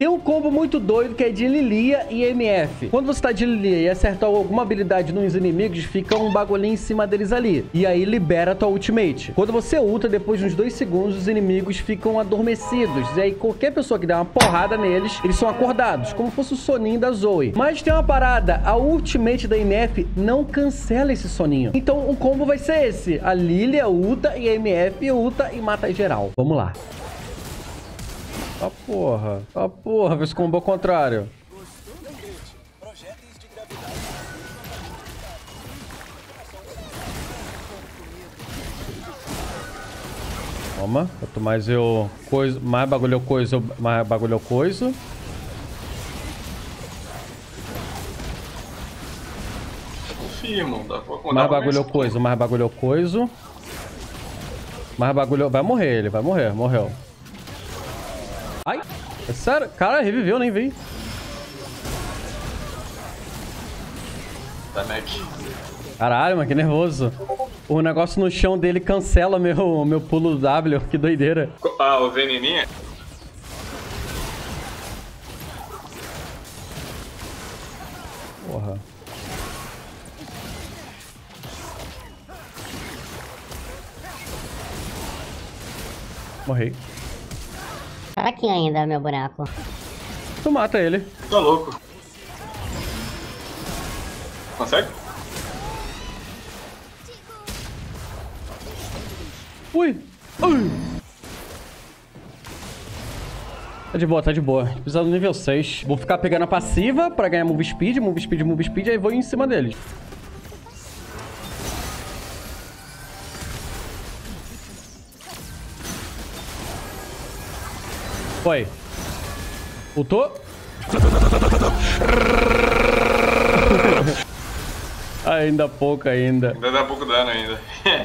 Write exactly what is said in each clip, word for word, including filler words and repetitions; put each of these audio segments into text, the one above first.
Tem um combo muito doido que é de Lilia e M F. Quando você tá de Lilia e acertar alguma habilidade nos inimigos, fica um bagulhinho em cima deles ali. E aí libera a tua ultimate. Quando você ulta, depois de uns dois segundos, os inimigos ficam adormecidos. E aí qualquer pessoa que der uma porrada neles, eles são acordados, como fosse o soninho da Zoe. Mas tem uma parada, a ultimate da M F não cancela esse soninho. Então o combo vai ser esse. A Lilia ulta e a M F ulta e mata geral. Vamos lá. Ah, porra. Ah, porra. Vê se combo ao contrário. Toma. Quanto mais eu coiso, mais bagulho eu coiso, mais bagulho eu coiso. Confirmo, dá pra mais bagulho eu coiso, mais bagulho eu coiso. Mais bagulho... Vai morrer ele, vai morrer. Morreu. Ai, é sério? Cara, reviveu, nem vi. Tá, Mac. Caralho, mano, que nervoso. O negócio no chão dele cancela meu, meu pulo W. Que doideira. Ah, o veneninho? Porra. Morri. Fraquinho ainda, meu boneco. Tu mata ele. Tá louco. Consegue? Ui. Ui. Tá de boa, tá de boa. Precisa do nível seis. Vou ficar pegando a passiva pra ganhar move speed, move speed, move speed, aí vou em cima deles. Foi. Ultou. Ainda pouco ainda. Ainda dá pouco dano ainda.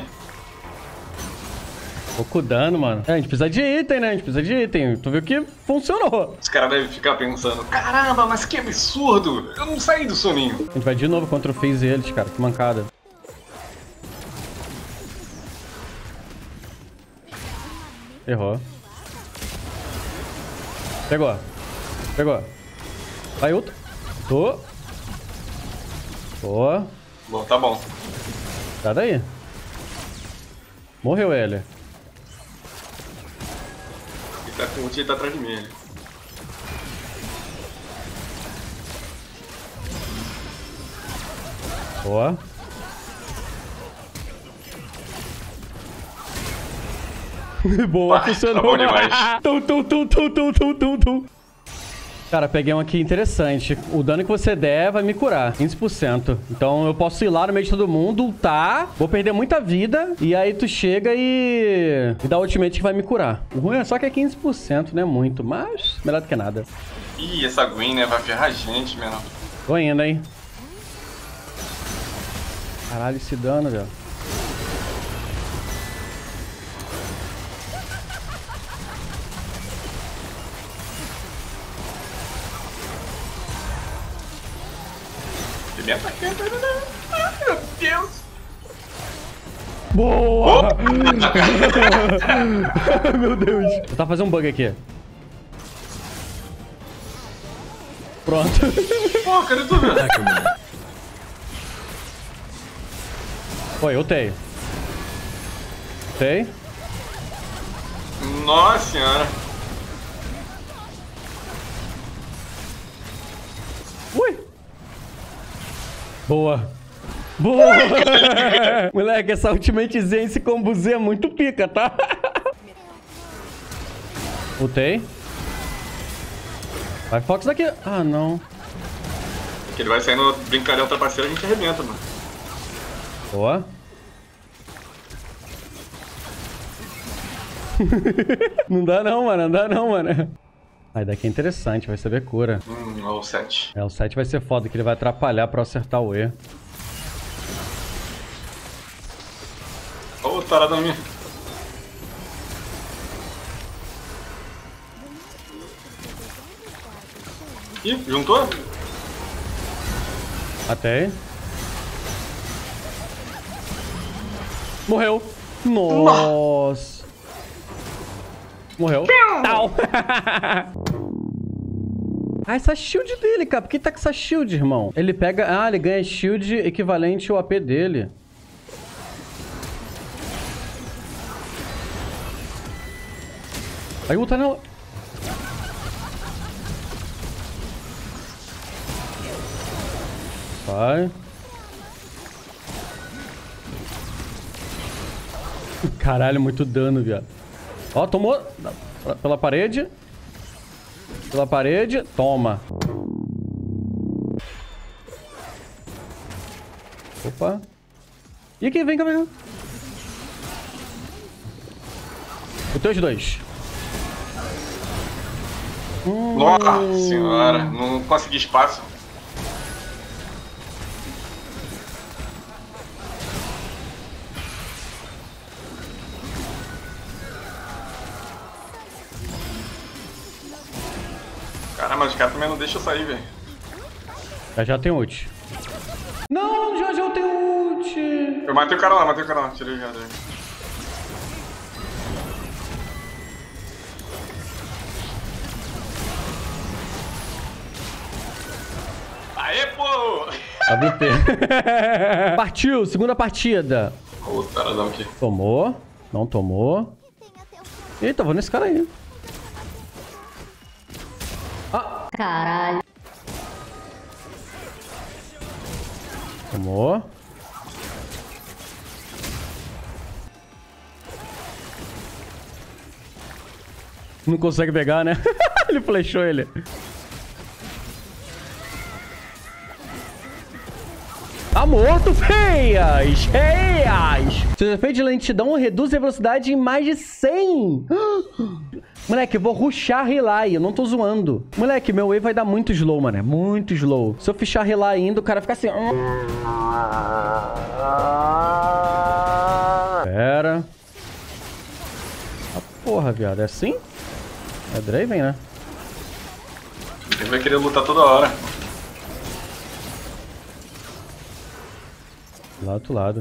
Pouco dano, mano. É, a gente precisa de item, né? A gente precisa de item. Tu viu que funcionou. Os caras devem ficar pensando, caramba, mas que absurdo. Eu não saí do soninho. A gente vai de novo contra o FaZe e eles, cara. Que mancada. Errou. Pegou. Pegou. Vai, ulta. Tô. Tô. Bom, tá bom. Sai daí. Morreu ele. Ele tá com o ult, ele tá atrás de mim. Ele. Boa. Boa, Ah, funcionou. tá bom demais. Tum, tum, tum, tum, tum, tum, tum, tum. Cara, peguei um aqui interessante. O dano que você der vai me curar. quinze por cento. Então eu posso ir lá no meio de todo mundo, ultar. Vou perder muita vida. E aí tu chega e... E dá ultimate que vai me curar. O ruim é só que é quinze por cento, não é muito. Mas melhor do que nada. Ih, essa Gwen, né? Vai ferrar a gente, menor. Tô indo, hein. Caralho, esse dano, velho. Me atacando. Ah, meu Deus. Boa! Meu Deus. Vou tentar fazer um bug aqui. Pronto. Pô, cadê tu, velho? Foi, eu tenho. Tem. Nossa senhora. Ui! Boa. Boa! Moleque, essa ultimatezinha, esse combozinho é muito pica, tá? Ultei. Vai, Fox daqui. Ah, não. Que ele vai saindo brincadeira trapaceira, a gente arrebenta, mano. Boa. Não dá não, mano. Não dá não, mano. Aí daqui é interessante, vai saber cura. Hum, ó, o sete. É, o sete vai ser foda, que ele vai atrapalhar pra eu acertar o E. Ô, taradão minha. Ih, juntou? Matei. Morreu. Nossa. Morreu. Tal. Ah, essa shield dele, cara. Por que tá com essa shield, irmão? Ele pega... Ah, ele ganha shield equivalente ao A P dele. Aí ulta não... Vai. Caralho, muito dano, viado. Ó, tomou pela parede. Pela parede. Toma. Opa. E aqui, vem cá, vem cá. Os teus dois. Hum. Nossa senhora, não consegui espaço. Caramba, os caras também não deixam eu sair, velho. Já já tem ult. Não, já já eu tenho ult. Eu matei o cara lá, matei o cara lá. Tirei o cara dele. Aê, pô! A B T. Partiu, segunda partida. O taradão aqui. Tomou. Não tomou. Eita, vou nesse cara aí. Ah. Caralho. Tomou. Não consegue pegar, né? Ele flechou ele. Tá morto, feias! Feias! Seu efeito de lentidão reduz a velocidade em mais de cem. Moleque, eu vou rushar Relay, eu não tô zoando. Moleque, meu wave vai dar muito slow, mano. Muito slow. Se eu fechar Relay ainda, o cara fica assim... Pera. Ah, porra, viado. É assim? É Draven, né? Ele vai querer lutar toda hora. Lá do outro lado.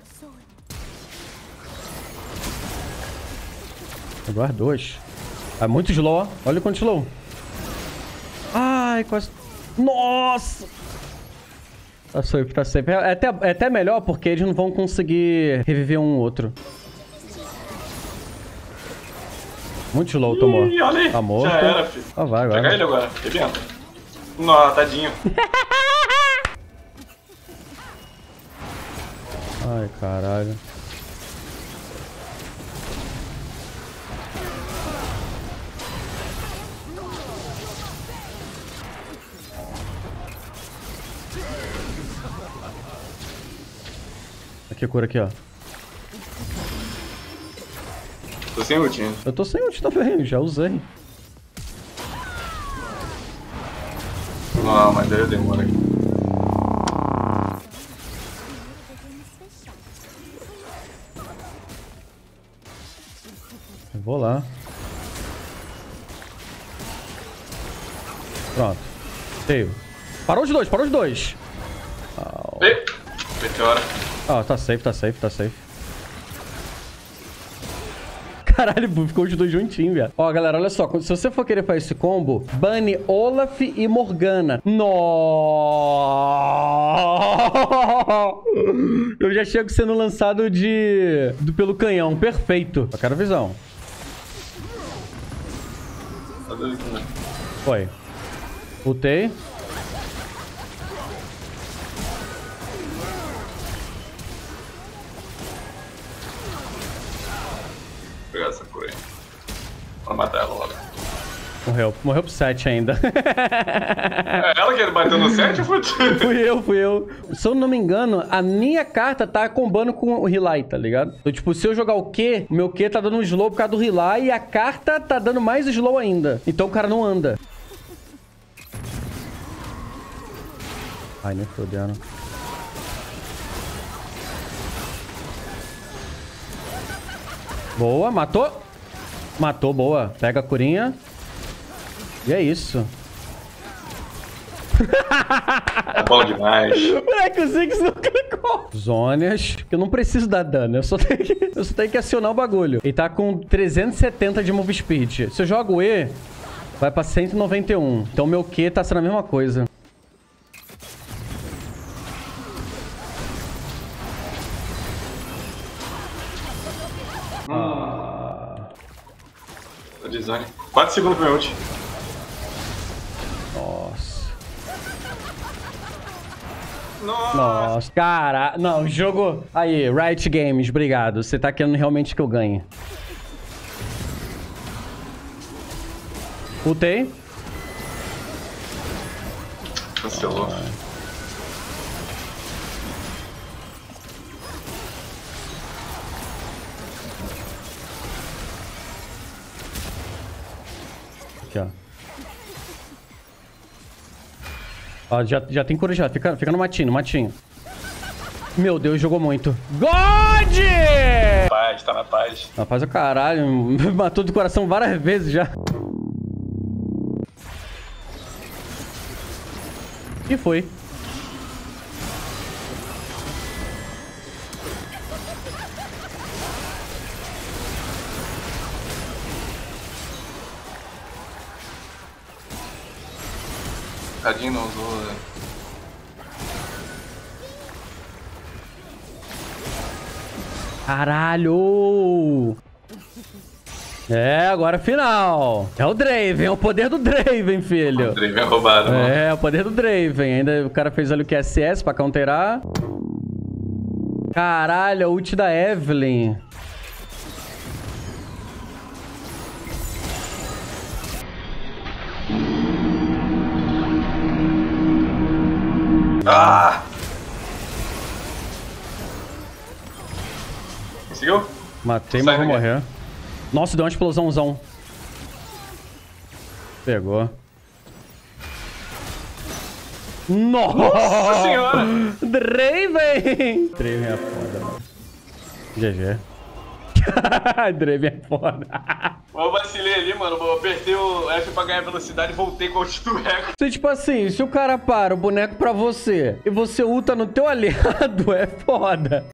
Agora dois. É muito slow, ó. Olha quanto slow. Ai, quase... Nossa! Tá safe, tá safe. É até, é até melhor porque eles não vão conseguir reviver um outro. Muito slow, tomou. Ih, olha aí. Tá morto. Já era, filho. Ah, vai agora. Pega ele agora. Rebenta. Nossa, tadinho. Ai, caralho. Aqui, cura aqui, ó. Tô sem ult ainda. Eu tô sem ult também, já usei. Não, mas daí eu demoro aqui. Eu vou lá. Pronto. Save. Parou os dois, parou os dois. Oh. Ei, meteora. Ah, tá safe, tá safe, tá safe. Caralho, ficou os dois juntinhos, velho. Ó, galera, olha só. Se você for querer fazer esse combo, bane Olaf e Morgana. Nossa! Eu já chego sendo lançado de... Do, pelo canhão. Perfeito. Eu quero visão. Tá doido aqui, né? Foi. Ultei. Vou pegar essa cura aí. Vou matar ela logo. Morreu. Morreu pro sete ainda. É ela que bateu no sete ou foi tu? Fui eu, fui eu. Se eu não me engano, a minha carta tá combando com o Relay, tá ligado? Então, tipo, se eu jogar o Q, o meu Q tá dando um slow por causa do Relay e a carta tá dando mais slow ainda. Então o cara não anda. Ai, nem fodendo. Boa, matou. Matou, boa. Pega a curinha. E é isso. É bom demais. Moleque, o Ziggs não clicou. Zonas, que eu não preciso dar dano. Eu só tenho que, eu só tenho que acionar o bagulho. Ele tá com trezentos e setenta de move speed. Se eu jogo E, Vai pra cento e noventa e um. Então meu Q tá sendo a mesma coisa. Ah. O design. quatro segundos pro meu ult. Nossa. Nossa. Nossa, cara. Não, jogo... Aí, Riot Games, obrigado. Você tá querendo realmente que eu ganhe. Ultei. Cancelou. Aqui, ó. Ó, já, já tem cura já. Fica, fica no matinho, no matinho. Meu Deus, jogou muito. God! Paz, tá na paz. Rapaz, o caralho. Matou de coração várias vezes já. E foi. Tadinho não usou, né? Caralho! É, agora final. É o Draven, é o poder do Draven, filho. O Draven é roubado, mano. É, o poder do Draven. Ainda o cara fez ali o Q S S pra counterar. Caralho, a ult da Evelyn. Ah! Conseguiu? Matei, Sai mas vou daqui. morrer. Nossa, deu uma explosãozão. Pegou. Nossa, Nossa senhora! Draven! Draven é foda, mano. G G. Draven é foda. Eu vacilei ali, mano. Eu apertei o F pra ganhar velocidade e voltei com o ult do recorde. Se, tipo assim, se o cara para o boneco pra você e você ulta no teu aliado, é foda.